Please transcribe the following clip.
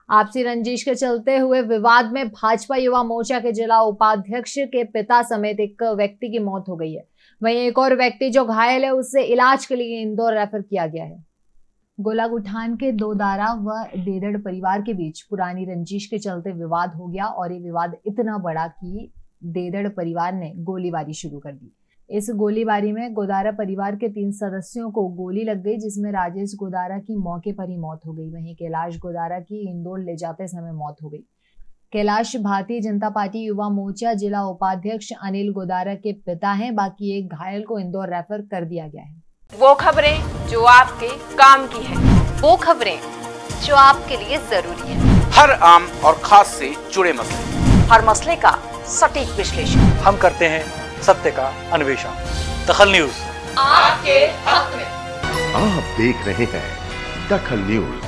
आपसी रंजिश के चलते हुए विवाद में भाजपा युवा मोर्चा के जिला उपाध्यक्ष के पिता समेत एक व्यक्ति की मौत हो गई है। वहीं एक और व्यक्ति जो घायल है उसे इलाज के लिए इंदौर रेफर किया गया है। गोलागुठान के दोदारा व देदड़ परिवार के बीच पुरानी रंजिश के चलते विवाद हो गया और ये विवाद इतना बड़ा कि देदड़ परिवार ने गोलीबारी शुरू कर दी। इस गोलीबारी में गोदारा परिवार के 3 सदस्यों को गोली लग गई, जिसमें राजेश गोदारा की मौके पर ही मौत हो गई। वहीं कैलाश गोदारा की इंदौर ले जाते समय मौत हो गई। कैलाश भारतीय जनता पार्टी युवा मोर्चा जिला उपाध्यक्ष अनिल गोदारा के पिता हैं। बाकी एक घायल को इंदौर रेफर कर दिया गया है। वो खबरें जो आपके काम की है, वो खबरें जो आपके लिए जरूरी है, हर आम और खास से जुड़े मसले, हर मसले का सटीक विश्लेषण हम करते हैं सत्य का अन्वेषण। दखल न्यूज आपके हक में। आप देख रहे हैं दखल न्यूज।